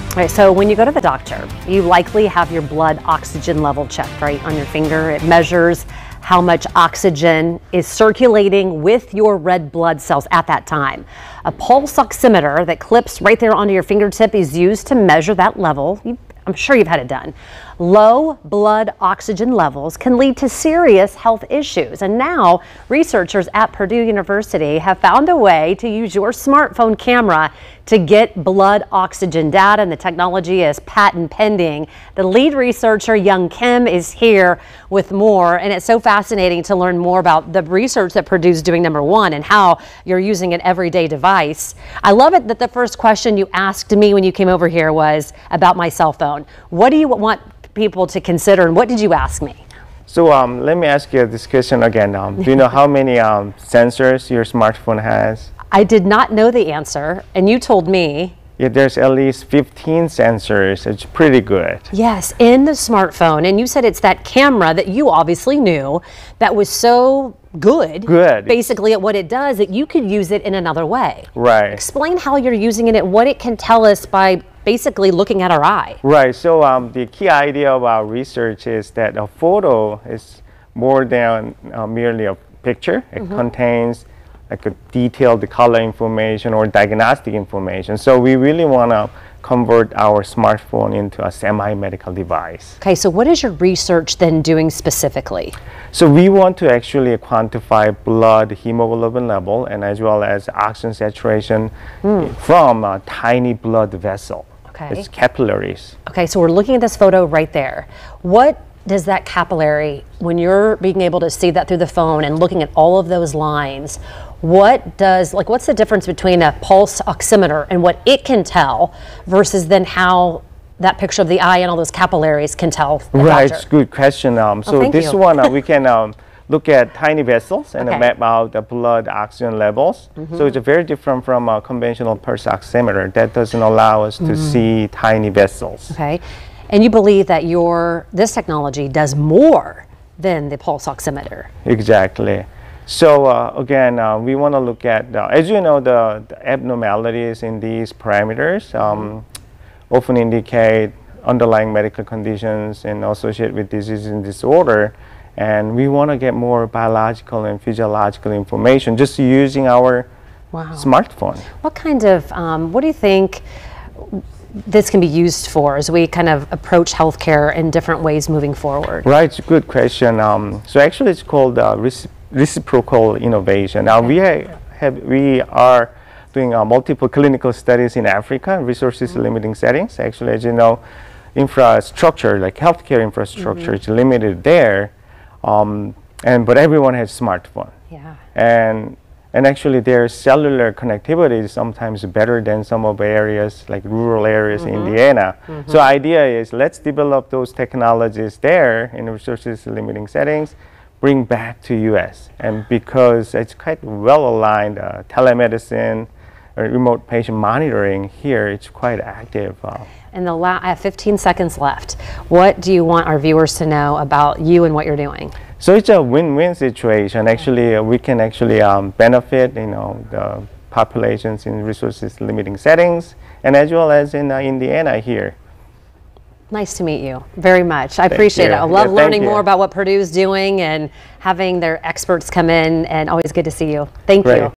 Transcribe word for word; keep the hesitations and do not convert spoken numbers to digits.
Right, so when you go to the doctor, you likely have your blood oxygen level checked, right, on your finger. It measures how much oxygen is circulating with your red blood cells at that time. A pulse oximeter that clips right there onto your fingertip is used to measure that level. You, I'm sure you've had it done. Low blood oxygen levels can lead to serious health issues. And now researchers at Purdue University have found a way to use your smartphone camera to get blood oxygen data, and the technology is patent pending. The lead researcher, Young Kim, is here with more, and it's so fascinating to learn more about the research that Purdue's doing, number one, and how you're using an everyday device. I love it that the first question you asked me when you came over here was about my cell phone. What do you want people to consider, and what did you ask me? So um, let me ask you this question again. Um, do you know how many um, sensors your smartphone has? I did not know the answer, and you told me. Yeah, there's at least fifteen sensors. It's pretty good. Yes, in the smartphone. And you said it's that camera that you obviously knew that was so good, good. basically at what it does, that you could use it in another way. Right. Explain how you're using it and what it can tell us by basically looking at our eye. Right. So um, the key idea of our research is that a photo is more than uh, merely a picture. It mm-hmm. contains like a detailed color information or diagnostic information. So we really want to convert our smartphone into a semi-medical device. Okay, so what is your research then doing specifically? So we want to actually quantify blood hemoglobin level and as well as oxygen saturation mm. from a tiny blood vessel. Okay. It's capillaries. Okay, so we're looking at this photo right there. What does that capillary, when you're being able to see that through the phone and looking at all of those lines, what does, like, what's the difference between a pulse oximeter and what it can tell versus then how that picture of the eye and all those capillaries can tell the Right, doctor? it's a good question. Um, so oh, this you. one, uh, we can um, look at tiny vessels and okay. uh, map out the blood oxygen levels. Mm-hmm. So it's very different from a conventional pulse oximeter. That doesn't allow us to mm-hmm. see tiny vessels. Okay, and you believe that your, this technology does more than the pulse oximeter? Exactly. So uh, again, uh, we want to look at, uh, as you know, the, the abnormalities in these parameters um, often indicate underlying medical conditions and associated with disease and disorder. And we want to get more biological and physiological information just using our wow. smartphone. What kind of, um, what do you think this can be used for as we kind of approach healthcare in different ways moving forward? Right, it's a good question. Um, so actually it's called uh, reciprocity. Reciprocal innovation. Now we have we are doing uh, multiple clinical studies in Africa, resources mm-hmm. limiting settings. Actually, as you know, infrastructure like healthcare infrastructure mm-hmm. is limited there, um, and but everyone has smartphone. Yeah. And and actually, their cellular connectivity is sometimes better than some of the areas like rural areas mm-hmm. in Indiana. Mm-hmm. So idea is let's develop those technologies there in resources limiting settings, bring back to U S And because it's quite well aligned, uh, telemedicine, uh, remote patient monitoring here, it's quite active. Uh, and the la I have fifteen seconds left. What do you want our viewers to know about you and what you're doing? So it's a win-win situation. Actually, uh, we can actually um, benefit, you know, the populations in resources limiting settings, and as well as in uh, Indiana here. Nice to meet you very much. I Thank appreciate you. it. I love yeah, learning you. more about what Purdue is doing and having their experts come in, and always good to see you. Thank Great. you.